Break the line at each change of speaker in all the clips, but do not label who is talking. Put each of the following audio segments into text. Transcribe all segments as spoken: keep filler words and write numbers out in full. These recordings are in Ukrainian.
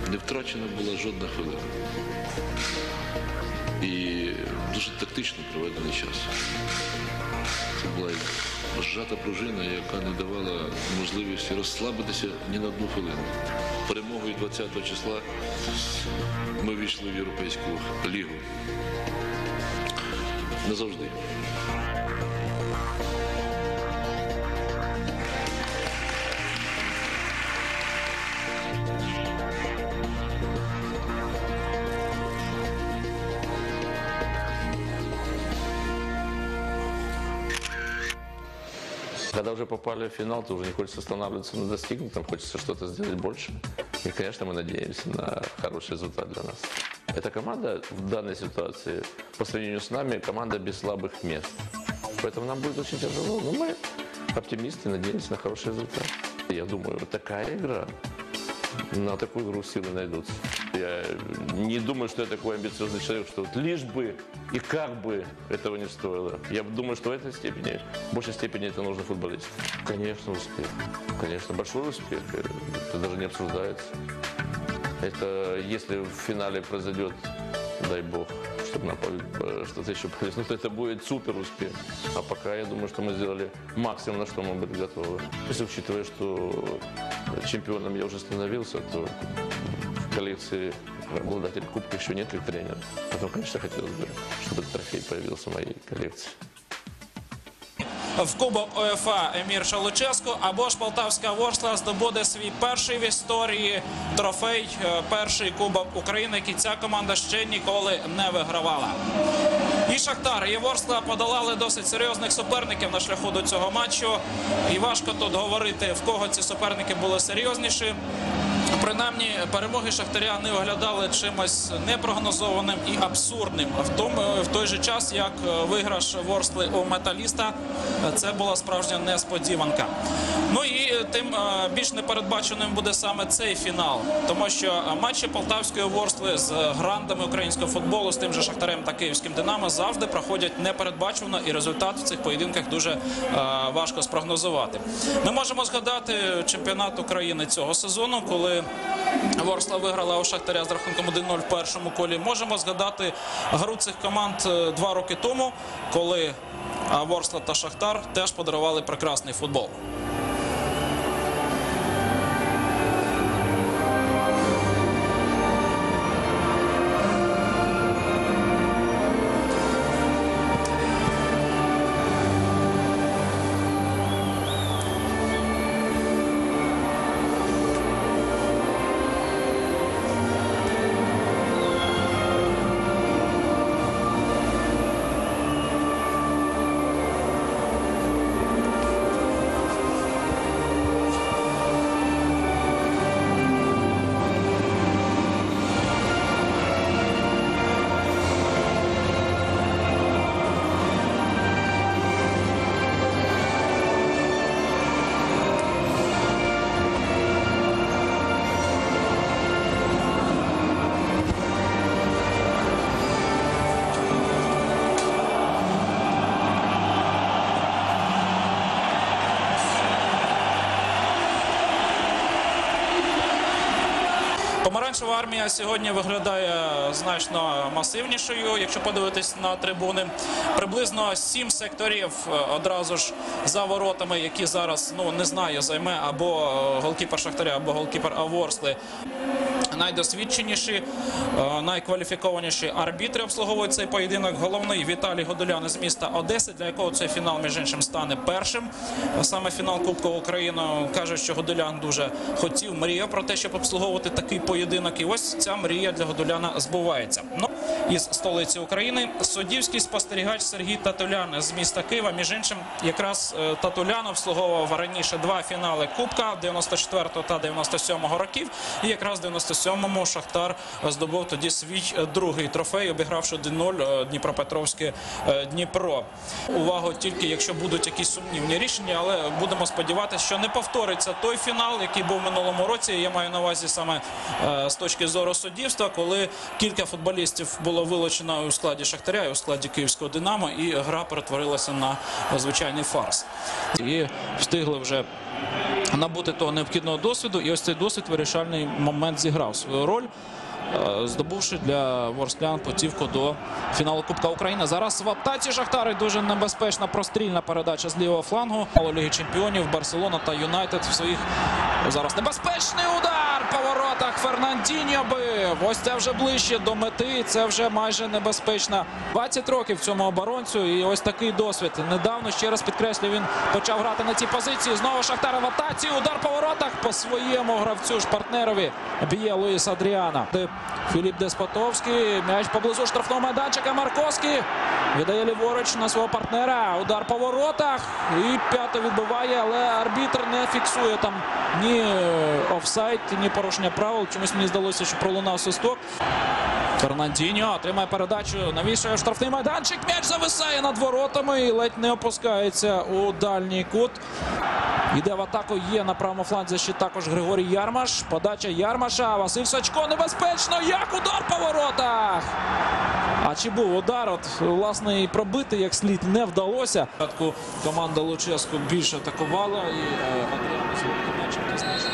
Не втрачена була жодна хвилина. І дуже тактично проведений час. Це була зжата пружина, яка не давала можливості розслабитися ні на одну хвилину. Перемогою двадцятого числа ми війшли в Європейську лігу. Назавжди.
Когда уже попали в финал, то уже не хочется останавливаться на достигнутом, хочется что-то сделать больше. И, конечно, мы надеемся на хороший результат для нас. Эта команда в данной ситуации, по сравнению с нами, команда без слабых мест. Поэтому нам будет очень тяжело. Но мы оптимисты, надеемся на хороший результат. Я думаю, вот такая игра, на такую игру силы найдутся. Я не думаю, что я такой амбициозный человек, что вот лишь бы и как бы этого не стоило. Я думаю, что в этой степени, в большей степени это нужно футболистам. Конечно, успех. Конечно, большой успех. Это даже не обсуждается. Это если в финале произойдет, дай бог, чтобы нам что-то еще повезло, то это будет супер успех. А пока я думаю, что мы сделали максимум, на что мы были готовы. Если учитывая, что чемпионом я уже становился, то в коллекции обладателя кубка еще нет как тренера. Поэтому, конечно, хотелось бы, чтобы этот трофей появился в моей коллекции.
В Кубок УЄФА Емір Шалуческу або ж Полтавська Ворскла здобуде свій перший в історії трофей, перший Кубок України, який ця команда ще ніколи не вигравала. І Шахтар, і Ворскла подолали досить серйозних суперників на шляху до цього матчу. І важко тут говорити, в кого ці суперники були серйозніші. Принаймні, перемоги Шахтаря не виглядали чимось непрогнозованим і абсурдним. В, тому, в той же час, як виграш Ворскли у Металіста, це була справжня несподіванка. Ну і тим більш непередбаченим буде саме цей фінал. Тому що матчі Полтавської Ворскли з грандами українського футболу, з тим же Шахтарем та Київським Динамо, завжди проходять непередбачено, і результат в цих поєдинках дуже важко спрогнозувати. Ми можемо згадати чемпіонат України цього сезону, коли Ворскла виграла у Шахтаря з рахунком один нуль в першому колі. Можемо згадати гру цих команд два роки тому, коли Ворскла та Шахтар теж подарували прекрасний футбол. Помаранчева армія сьогодні виглядає значно масивнішою. Якщо подивитись на трибуни, приблизно сім секторів одразу ж за воротами, які зараз, ну, не знаю, займе або голкіпер Шахтаря, або голкіпер Ворскли. Найдосвідченіші, найкваліфікованіші арбітри обслуговують цей поєдинок. Головний Віталій Годолян з міста Одеси, для якого цей фінал, між іншим, стане першим. Саме фінал Кубку України. Каже, що Годолян дуже хотів, мріяв про те, щоб обслуговувати такий поєдинок. І ось ця мрія для Годоляна збувається. Ну, із столиці України суддівський спостерігач Сергій Татулян з міста Києва. Між іншим, якраз Татулян обслуговував раніше два фінали Кубка дев'яносто четвертого та дев'яносто сьомого років. І якраз дев'яносто сьомому Шахтар здобув тоді свій другий трофей, обігравши один нуль Дніпропетровське Дніпро. Увагу тільки, якщо будуть якісь сумнівні рішення, але будемо сподіватися, що не повториться той фінал, який був в минулому році. Я маю на увазі саме з точки зору суддівства, коли кілька футболістів було було вилучено у складі Шахтаря і у складі Київського Динамо, і гра перетворилася на звичайний фарс. І встигли вже набути того необхідного досвіду, і ось цей досвід вирішальний момент зіграв свою роль, здобувши для ворсклян путівку до фіналу Кубка України. Зараз в атаці Шахтари дуже небезпечна прострільна передача з лівого флангу. Фіналу Ліги Чемпіонів Барселона та Юнайтед в своїх... Зараз небезпечний удар по воротах. Фернандіньо бив. Ось це вже ближче до мети. Це вже майже небезпечно. двадцять років цьому оборонцю, і ось такий досвід. Недавно, ще раз підкреслю, він почав грати на цій позиції. Знову Шахтар в атаці. Удар по воротах по своєму гравцю ж партнерові. Б'є Луїс Адріана. Філіп Деспотовський. М'яч поблизу штрафного майданчика. Марковський віддає ліворуч на свого партнера. Удар по воротах. І п'ято відбиває, але арбітр не фіксує там ні офсайд, ні порушення правил. Чомусь мені здалося, що пролунав свисток. Фернандіньо отримає передачу, навішує штрафний майданчик. М'яч зависає над воротами і ледь не опускається у дальній кут. Йде в атаку, є на правому фланзі ще також Григорій Ярмаш. Подача Ярмаша, Василь Сачко, небезпечно, як удар по воротах! А чи був удар, от, власне, і пробити як слід не вдалося. Спочатку команда Луческу більше атакувала, і Адріана з м'ячем тисніше.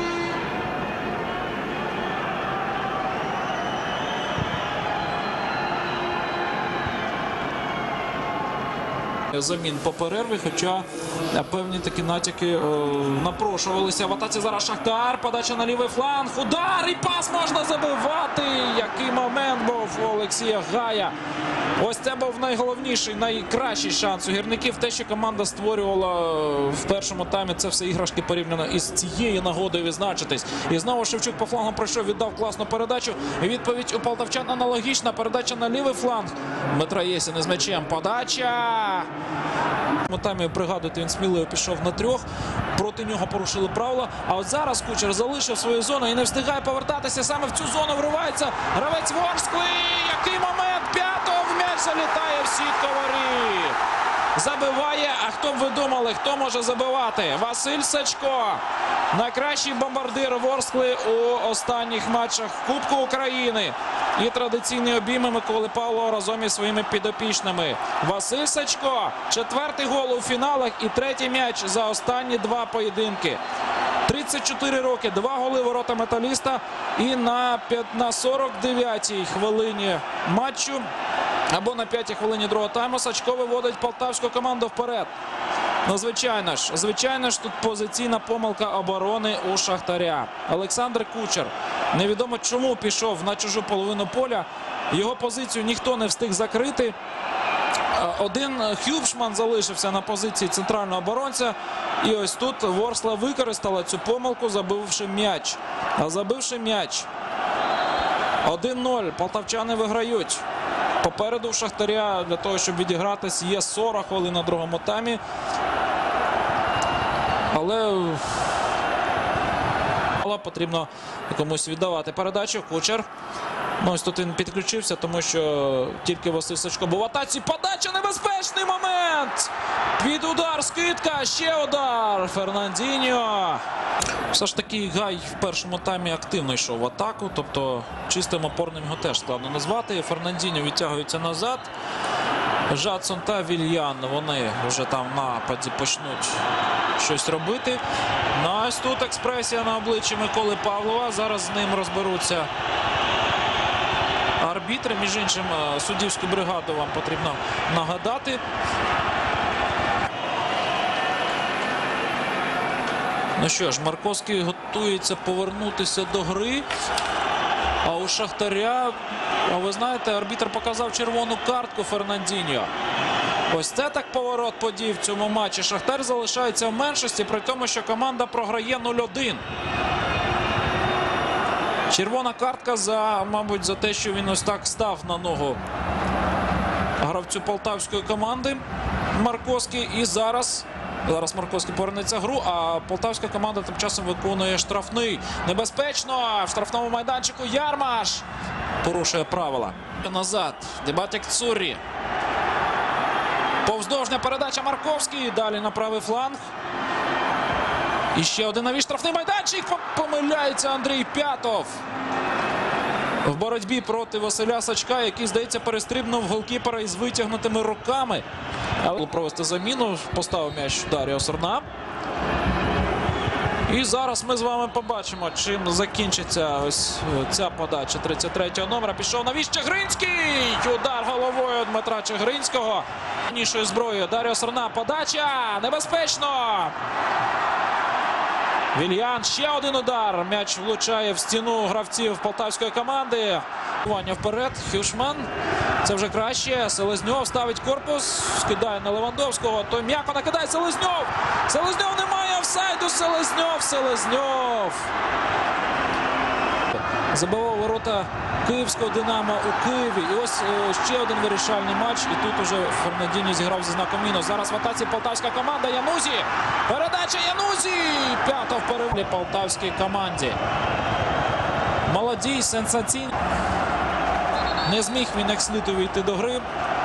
Замін по перерві, хоча певні такі натяки е, напрошувалися. В атаці зараз Шахтар, подача на лівий фланг, удар і пас можна забивати. Який момент був у Олексія Гая. Ось це був найголовніший, найкращий шанс у гірників. Те, що команда створювала в першому таймі, це все іграшки порівняно із цією нагодою відзначитись. І знову Шевчук по флангу пройшов, віддав класну передачу. Відповідь у полтавчан аналогічна. Передача на лівий фланг. Дмитро Єсін із м'ячем. Подача! У таймі, пригадуєте, він сміливо пішов на трьох. Проти нього порушили правила. А от зараз Кучер залишив свою зону і не встигає повертатися. Саме в цю зону вривається гравець Ворскли. Який момент! П'ятого в м'яч залітає в сітку воріт. Забиває. А хто б ви думали, хто може забивати? Василь Сачко. Найкращий бомбардир Ворскли у останніх матчах Кубку України. І традиційні обійми Миколи Павлова разом із своїми підопічними. Василь Сачко. Четвертий гол у фіналах і третій м'яч за останні два поєдинки. тридцять чотири роки, два голи ворота Металіста. І на, на сорок дев'ятій хвилині матчу, або на п'ятій хвилині другого тайму, Сачко виводить полтавську команду вперед. Ну, звичайно ж, звичайно ж, тут позиційна помилка оборони у Шахтаря. Олександр Кучер невідомо чому пішов на чужу половину поля. Його позицію ніхто не встиг закрити. Один Хюбшман залишився на позиції центрального оборонця. І ось тут Ворскла використала цю помилку, забивши м'яч. А забивши м'яч. один нуль. Полтавчани виграють. Попереду в Шахтаря для того, щоб відігратись, є сорок хвилин на другому таймі. Але потрібно комусь віддавати передачу. Кучер. Ну, ось тут він підключився, тому що тільки Василь Сачко був в атаці. Подача, небезпечний момент! Під удар, скидка, ще удар. Фернандіньо. Все ж таки Гай в першому таймі активно йшов в атаку, тобто чистим опорним його теж складно назвати. Фернандіньо відтягується назад. Жадсон та Вільян, вони вже там в нападі почнуть щось робити. Ну, ось тут експресія на обличчі Миколи Павлова. Зараз з ним розберуться арбітри. Між іншим, суддівську бригаду вам потрібно нагадати. Ну що ж, Марковський готується повернутися до гри. А у Шахтаря, а ви знаєте, арбітр показав червону картку Фернандіньо. Ось це так поворот подій в цьому матчі. Шахтар залишається в меншості, при тому, що команда програє нуль один. Червона картка, за, мабуть, за те, що він ось так став на ногу гравцю полтавської команди Марковський. І зараз... Зараз Марковський повернеться в гру, а полтавська команда тим часом виконує штрафний. Небезпечно! В штрафному майданчику Ярмаш порушує правила. Назад. Дебатік Цуррі. Повздовжня передача Марковський. Далі на правий фланг. І ще один новий штрафний майданчик. Помиляється Андрій П'ятов. в боротьбі проти Василя Сачка, який, здається, перестрибнув голкіпера із витягнутими руками. Але провести заміну, поставив м'яч Даріо Сорна. І зараз ми з вами побачимо, чим закінчиться ось ця подача тридцять третього номера. Пішов навіс Чигринський. Удар головою Дмитра Чигринського. Нішою зброєю Даріо Сорна. Подача. Небезпечно. Вільян. Ще один удар. М'яч влучає в стіну гравців полтавської команди. Вперед. Хюшман. Це вже краще. Селезньов ставить корпус. Скидає на Левандовського. Той м'яко накидає Селезньов. Селезньов немає офсайду. Селезньов. Селезньов. Забивав ворота київського «Динамо» у Києві. І ось е, ще один вирішальний матч. І тут уже Фернандіні зіграв зі знаком мінус. Зараз в атаці полтавська команда. Янузі. Передача Янузі. П'ята в перевалі полтавській команді. Молодій, сенсаційний. Не зміг він як слід увійти до гри.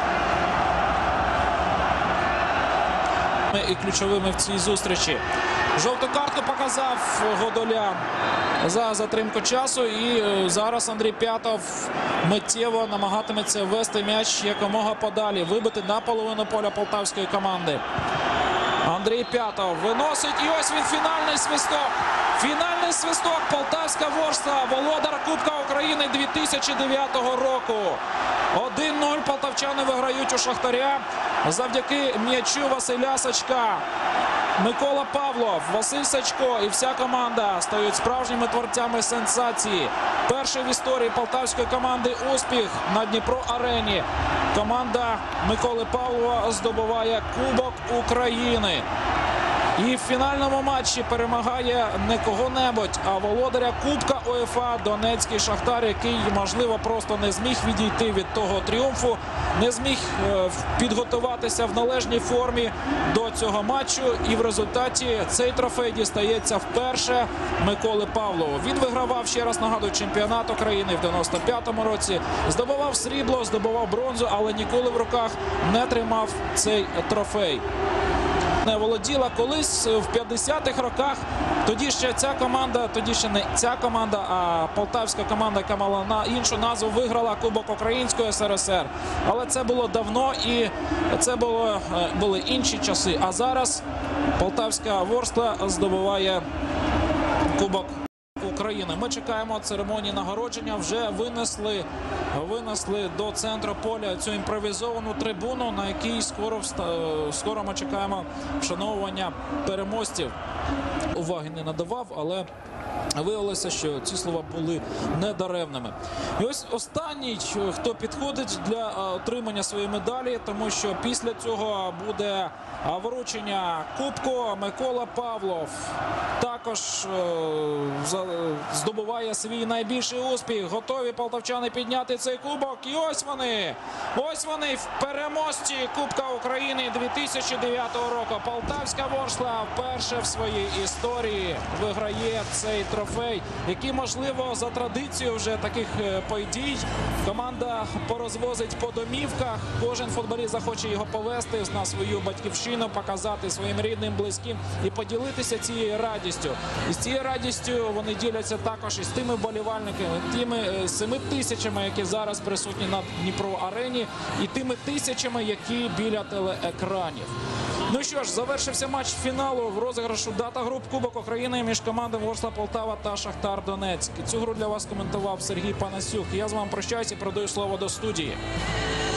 І ключовими в цій зустрічі. Жовту картку показав Годоля за затримку часу. І зараз Андрій П'ятов миттєво намагатиметься ввести м'яч якомога подалі. Вибити на половину поля полтавської команди. Андрій П'ятов виносить. І ось він, фінальний свисток. Фінальний свисток. Полтавська Ворскла. Володар Кубка України дві тисячі дев'ятого року. один нуль полтавчани виграють у Шахтаря завдяки м'ячу Василя Сачка. Микола Павлов, Василь Сачко і вся команда стають справжніми творцями сенсації. Перший в історії полтавської команди успіх на Дніпро-арені. Команда Миколи Павлова здобуває Кубок України. І в фінальному матчі перемагає не кого-небудь, а володаря Кубка УЄФА Донецький Шахтар, який, можливо, просто не зміг відійти від того тріумфу, не зміг е, підготуватися в належній формі до цього матчу. І в результаті цей трофей дістається вперше Миколи Павлову. Він вигравав, ще раз нагадую, чемпіонат України в дев'яносто п'ятому році, здобував срібло, здобував бронзу, але ніколи в руках не тримав цей трофей. Не володіла колись в п'ятдесятих роках. Тоді ще ця команда, тоді ще не ця команда, а полтавська команда, яка мала на іншу назву, виграла Кубок Української ес ер ес ер. Але це було давно і це було, були інші часи. А зараз полтавська Ворскла здобуває Кубок України. Ми чекаємо церемонії нагородження. Вже винесли, винесли до центру поля цю імпровізовану трибуну, на якій скоро, скоро ми чекаємо вшановування переможців. Уваги не надавав, але виявилося, що ці слова були недаремними. І ось останній, хто підходить для отримання своєї медалі, тому що після цього буде вручення Кубку. Микола Павлов також здобуває свій найбільший успіх. Готові полтавчани підняти цей кубок. І ось вони, ось вони, переможці Кубка України дві тисячі дев'ятого року. Полтавська Ворскла вперше в своїй історії виграє цей трофей, який, можливо, за традицією вже таких подій команда порозвозить по домівках. Кожен футболіст захоче його повести на свою батьківщину, показати своїм рідним, близьким і поділитися цією радістю. І з цією радістю вони діляться також із тими вболівальниками, тими семи тисячами, які зараз присутні на Дніпро-арені, і тими тисячами, які біля телеекранів. Ну що ж, завершився матч фіналу в розіграшу дата груп Кубок України між командами Ворскла Полтава та Шахтар Донецьк. Цю гру для вас коментував Сергій Панасюк. Я з вами прощаюся і передаю слово до студії.